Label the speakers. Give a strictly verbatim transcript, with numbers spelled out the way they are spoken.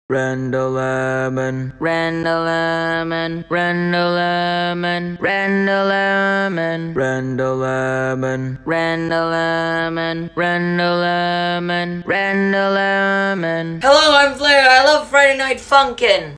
Speaker 1: Randall Lemon,
Speaker 2: Randall Lemon, Randall Lemon, Randall Lemon,
Speaker 1: Randall Lemon,
Speaker 2: Randall Lemon, Randall Lemon, Randall Lemon. Hello, I'm Flair. I love Friday Night Funkin'.